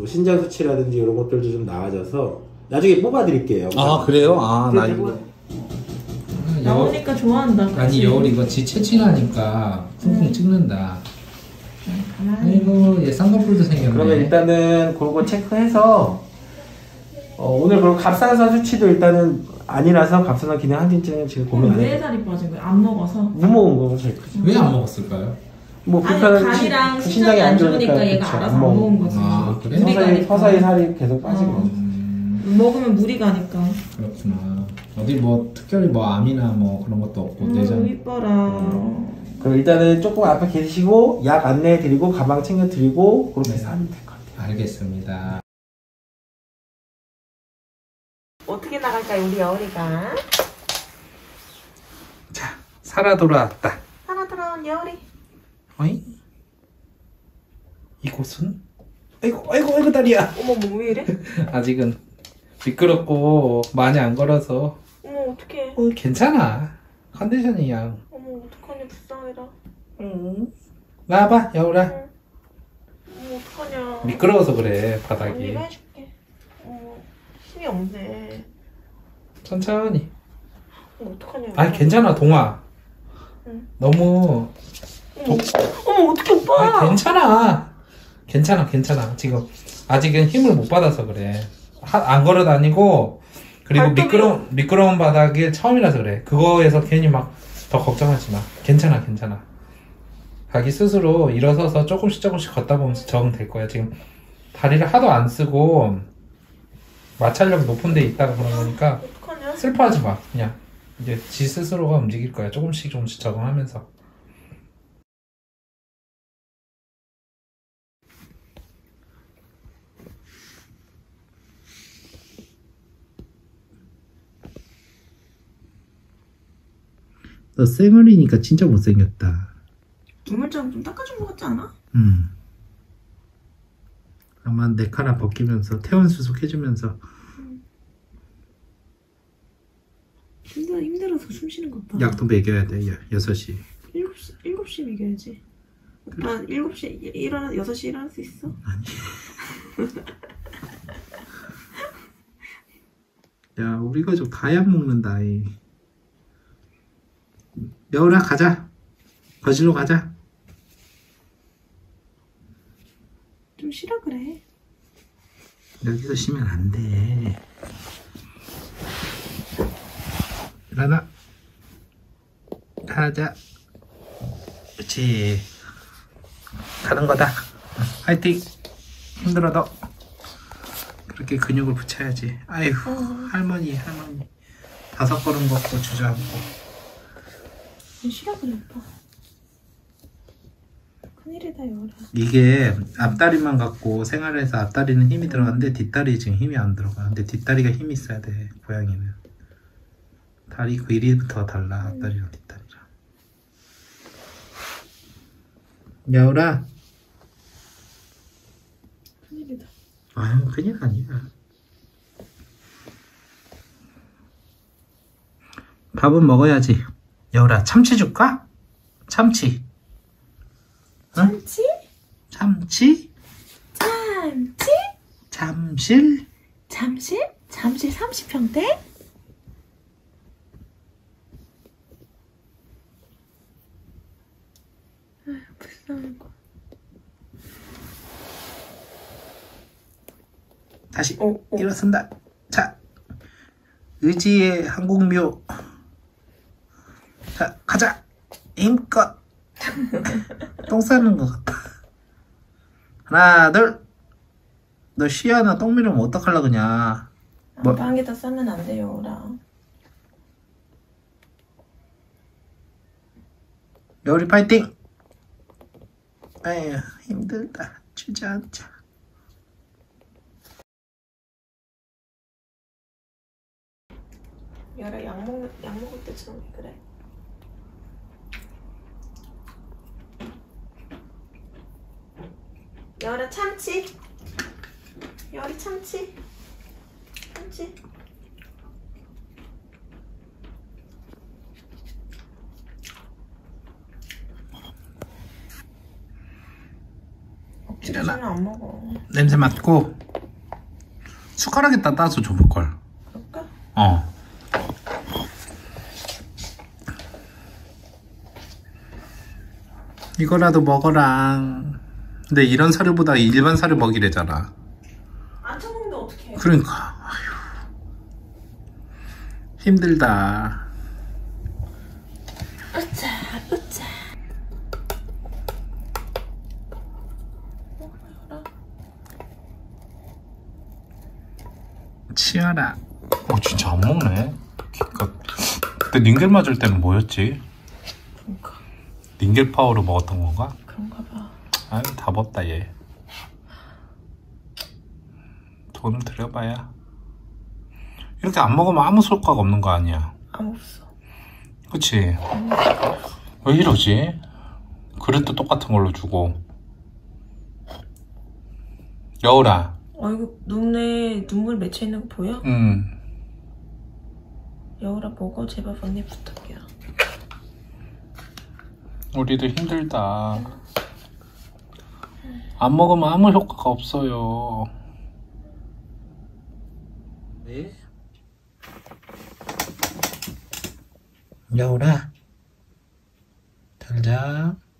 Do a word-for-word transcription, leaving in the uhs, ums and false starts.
뭐 신장 수치라든지 이런 것들도 좀 나아져서 나중에 뽑아드릴게요. 아 그래요? 아 나 이거 나오니까 좋아한다. 그치? 아니 여울 이거 지 채취하니까 쿵쿵 응. 찍는다. 가만히. 아이고 얘 쌍꺼풀도 생겼네. 그러면 일단은 그거 체크해서 어, 오늘 그럼 갑상선 수치도 일단은 아니라서 갑상선 기능 항진증은 지금 고민 안 왜 해요. 살이 빠진 거야? 안 먹어서? 못 먹은 거가 제일 크죠. 왜 안 먹었을까요? 뭐 아니 불편한 간이랑 시- 신장이 안 좋으니까 그쵸, 얘가 알아서 안 안 먹은 먹은 거지. 아, 그래? 물이 서서히, 가니까. 서서히 살이 계속 빠지고. 어. 음, 먹으면 물이 가니까. 그렇구나. 어디 뭐 특별히 뭐 암이나 뭐 그런 것도 없고 음, 내장. 이뻐라. 그럼 일단은 조금 앞에 계시고 약 안내해 드리고 가방 챙겨 드리고 그렇게 해서 하면 될 것 같아요. 알겠습니다. 어떻게 나갈까요, 우리 여울이가? 자, 살아 돌아왔다. 하나 돌아온 여울이. 어이? 이곳은? 아이고, 아이고, 아이고, 다리야. 어머, 뭐 왜 이래? 아직은 미끄럽고 많이 안 걸어서. 어머, 어떡해. 어, 괜찮아. 컨디션이 양. 어머, 어떡하냐, 불쌍해라. 응. 나와봐, 여울아. 응. 어머, 어떡하냐. 미끄러워서 그래, 바닥이. 언니가 해줄게. 어머, 힘이 없네. 천천히. 어머, 어떡하냐. 아니, 괜찮아, 동아. 응. 너무. 어머, 어머, 어떡해, 오빠. 아니, 괜찮아. 괜찮아, 괜찮아. 지금 아직은 힘을 못 받아서 그래. 하, 안 걸어 다니고, 그리고 발톱이- 미끄러운, 미끄러운 바닥에 처음이라서 그래. 그거에서 괜히 막 더 걱정하지 마. 괜찮아, 괜찮아. 자기 스스로 일어서서 조금씩 조금씩 걷다 보면서 적응될 거야. 지금 다리를 하도 안 쓰고 마찰력 높은 데 있다가 그런 거니까 어떡하냐. 슬퍼하지 마. 그냥 이제 지 스스로가 움직일 거야. 조금씩 조금씩 적응하면서. 너 쌩얼이니까 진짜 못생겼다. 이물장 좀 닦아준 것 같지 않아? 음. 아마 네 하나 벗기면서 태원 수속 해주면서. 힘들어, 힘들어서 숨 쉬는 것 봐. 약도 먹여야 돼. 여섯 시. 일곱 시, 일곱 시 먹여야지. 오빠 일곱 시 일어나, 여섯 시 일어날 수 있어? 아니. 야, 우리 가족 다 약 먹는다. 이. 여울아, 가자. 거실로 가자. 좀 쉬라 그래. 여기서 쉬면 안 돼. 일어나. 가자. 그렇지. 가는 거다. 화이팅. 힘들어도 그렇게 근육을 붙여야지. 아이고, 어. 할머니, 할머니. 다섯 걸음 걷고 주저앉고. 좀 쉬라 그래, 오빠. 큰일이다, 여울아. 이게 앞다리만 갖고 생활해서 앞다리는 힘이 들어가는데 뒷다리 지금 힘이 안 들어가. 근데 뒷다리가 힘이 있어야 돼, 고양이는. 다리 그 길이부터가 달라, 앞다리랑 뒷다리랑. 여울아. 큰일이다. 아유, 큰일 아니야. 밥은 먹어야지. 여울아, 참치 줄까? 참치. 응? 참치? 참치? 참치? 잠실? 잠실? 잠실 삼십 평대? 아휴, 불쌍하고. 다시 어, 어. 일어선다. 자, 의지의 한국묘. 자, 가자. 힘껏. 똥 싸는 것 같다. 하나, 둘. 너 쉬하나 똥 미루면 어떡하려 그냥. 뭐? 방에다 싸면 안 돼요, 오라. 여울이 파이팅. 에휴, 힘들다. 주저앉자. 여라, 약 먹는, 약 먹을 때처럼 왜 그래? 여라, 참치. 여리 참치. 참치. 일어나. 치즈는 안 먹어. 냄새 맡고 숟가락에다 따서 줘볼걸. 그럴까? 어. 이거라도 먹어라. 근데 이런 사료보다 일반 사료 먹이래잖아. 안 처먹는데 어떡해. 그러니까 아휴. 힘들다. 으짜 으짜. 치아라. 어 진짜 안 먹네. 기껏. 그때 닌겔 맞을 때는 뭐였지? 그러니까 닌겔 파워로 먹었던 건가? 그런가 봐. 아유 답 없다 얘. 돈을 들여봐야 이렇게 안 먹으면 아무 효과가 없는 거 아니야. 아무 없어. 그치? 왜 이러지? 그릇도 똑같은 걸로 주고. 여울아. 어이구 눈에 눈물 맺혀 있는 거 보여? 응. 여울아 먹어 제발 언니 부탁이야. 우리도 힘들다. 안 먹으면 아무 효과가 없어요. 네. 여울아, 잘 자.